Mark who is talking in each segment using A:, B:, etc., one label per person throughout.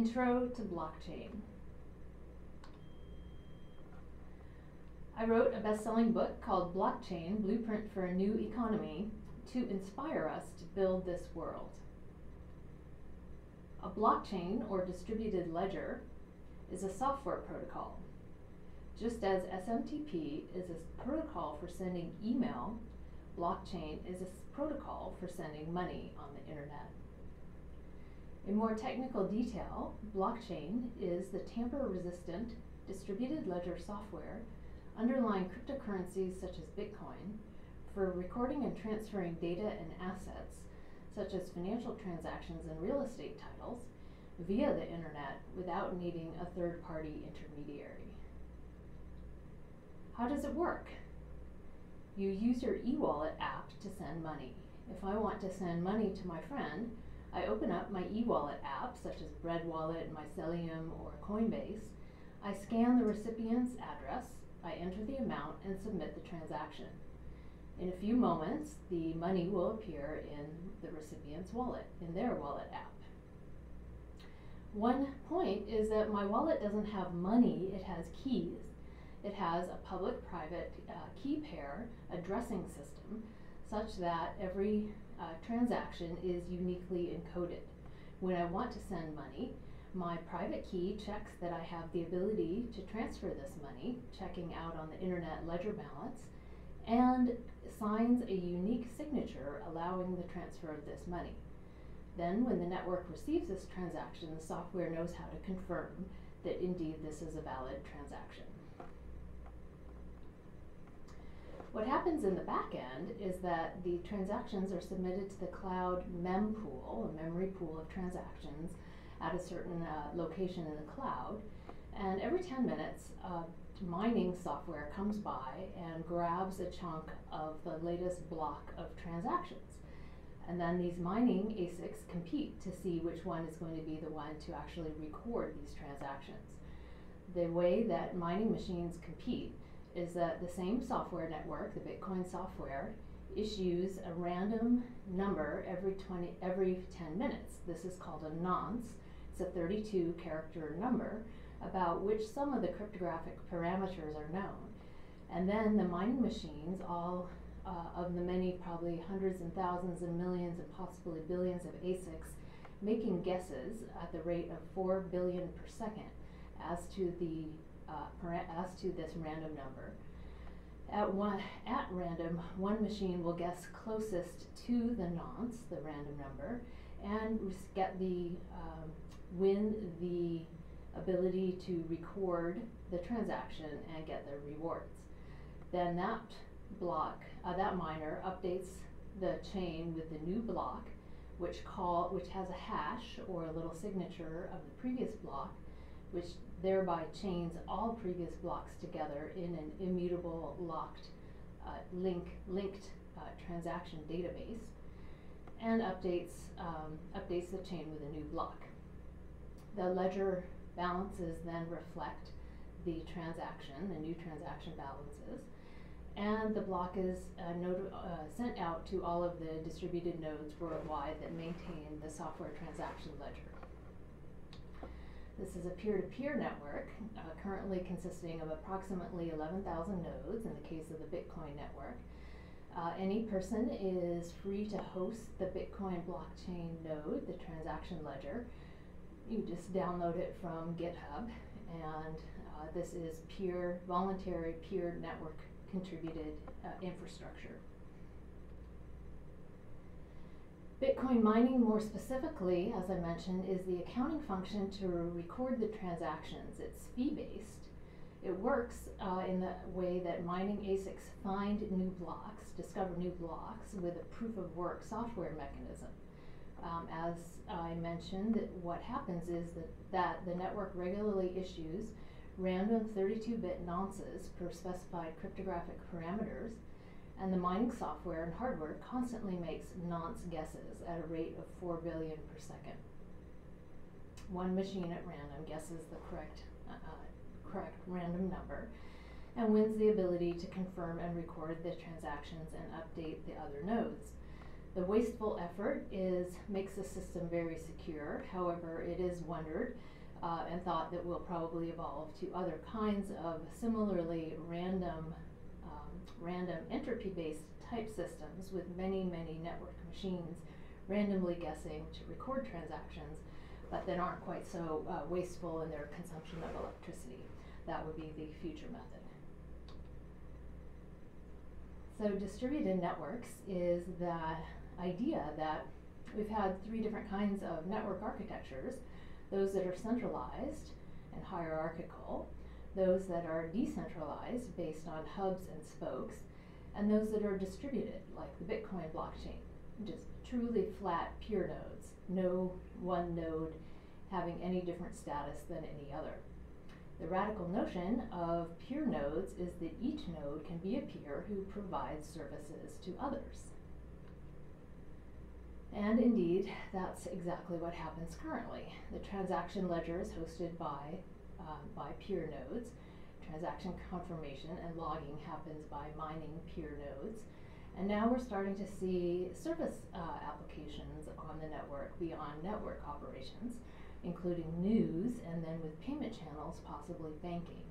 A: Intro to Blockchain. I wrote a best-selling book called Blockchain: Blueprint for a New Economy to inspire us to build this world. A blockchain, or distributed ledger, is a software protocol. Just as SMTP is a protocol for sending email, blockchain is a protocol for sending money on the internet. In more technical detail, blockchain is the tamper-resistant distributed ledger software underlying cryptocurrencies such as Bitcoin for recording and transferring data and assets such as financial transactions and real estate titles via the internet without needing a third-party intermediary. How does it work? You use your e-wallet app to send money. If I want to send money to my friend, I open up my e-wallet app, such as Bread Wallet, Mycelium, or Coinbase. I scan the recipient's address, I enter the amount, and submit the transaction. In a few moments, the money will appear in the recipient's wallet, in their wallet app. One point is that my wallet doesn't have money, it has keys. It has a public-private key pair addressing system such that every transaction is uniquely encoded. When I want to send money, my private key checks that I have the ability to transfer this money, checking out on the internet ledger balance, and signs a unique signature allowing the transfer of this money. Then, when the network receives this transaction, the software knows how to confirm that indeed this is a valid transaction. What happens in the back end is that the transactions are submitted to the cloud mempool, a memory pool of transactions, at a certain location in the cloud. And every 10 minutes, mining software comes by and grabs a chunk of the latest block of transactions. And then these mining ASICs compete to see which one is going to be the one to actually record these transactions. The way that mining machines compete is that the same software network, the Bitcoin software, issues a random number every 10 minutes. This is called a nonce. It's a 32-character number about which some of the cryptographic parameters are known. And then the mining machines, all of the many, probably hundreds and thousands and millions and possibly billions of ASICs, making guesses at the rate of 4 billion per second as to this random number. At random, one machine will guess closest to the nonce, the random number, and win the ability to record the transaction and get the rewards. Then that miner updates the chain with the new block, which has a hash or a little signature of the previous block, which thereby chains all previous blocks together in an immutable linked transaction database, and updates the chain with a new block. The ledger balances then reflect the new transaction balances, and the block is sent out to all of the distributed nodes worldwide that maintain the software transaction ledger. This is a peer-to-peer network, currently consisting of approximately 11,000 nodes in the case of the Bitcoin network. Any person is free to host the Bitcoin blockchain node, the transaction ledger. You just download it from GitHub, and this is voluntary peer network contributed infrastructure. Bitcoin mining, more specifically, as I mentioned, is the accounting function to record the transactions. It's fee-based. It works in the way that mining ASICs find new blocks, discover new blocks with a proof-of-work software mechanism. As I mentioned, what happens is that the network regularly issues random 32-bit nonces per specified cryptographic parameters, and the mining software and hardware constantly makes nonce guesses at a rate of 4 billion per second. One machine at random guesses the correct random number and wins the ability to confirm and record the transactions and update the other nodes. The wasteful effort makes the system very secure. However, it is wondered and thought that we'll probably evolve to other kinds of similarly random entropy-based type systems with many, many network machines randomly guessing to record transactions, but that aren't quite so wasteful in their consumption of electricity. That would be the future method. So distributed networks is the idea that we've had three different kinds of network architectures: those that are centralized and hierarchical, those that are decentralized based on hubs and spokes, and those that are distributed, like the Bitcoin blockchain, just truly flat pure nodes, no one node having any different status than any other. The radical notion of pure nodes is that each node can be a peer who provides services to others. And indeed, that's exactly what happens currently. The transaction ledger is hosted by peer nodes. Transaction confirmation and logging happens by mining peer nodes. And now we're starting to see service applications on the network beyond network operations, including news, and then with payment channels, possibly banking.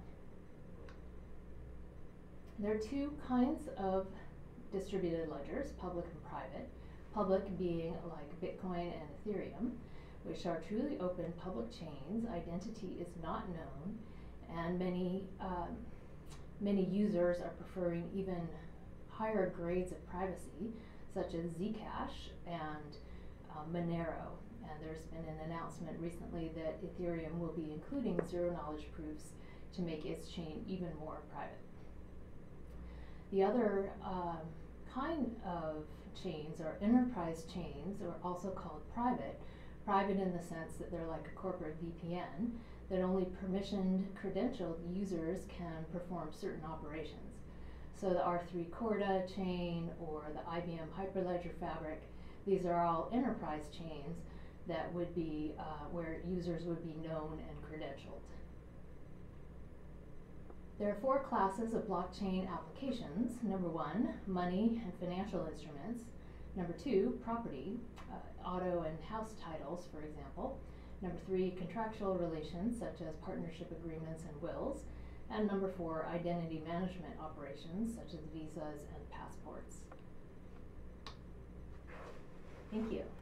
A: There are two kinds of distributed ledgers, public and private. Public being like Bitcoin and Ethereum, which are truly open public chains. Identity is not known, and many users are preferring even higher grades of privacy, such as Zcash and Monero. And there's been an announcement recently that Ethereum will be including zero-knowledge proofs to make its chain even more private. The other kind of chains are enterprise chains, or also called private. Private in the sense that they're like a corporate VPN, that only permissioned, credentialed users can perform certain operations. So the R3 Corda chain or the IBM Hyperledger Fabric, these are all enterprise chains that would be where users would be known and credentialed. There are four classes of blockchain applications. Number one, money and financial instruments. Number two, property, auto and house titles, for example. Number three, contractual relations, such as partnership agreements and wills. And number four, identity management operations, such as visas and passports. Thank you.